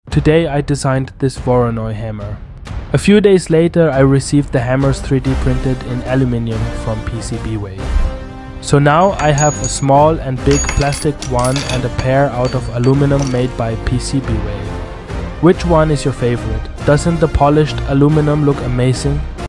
Today I designed this Voronoi hammer. A few days later I received the hammers 3D printed in aluminium from PCBWay. So now I have a small and big plastic one and a pair out of aluminum made by PCBWay. Which one is your favorite? Doesn't the polished aluminum look amazing?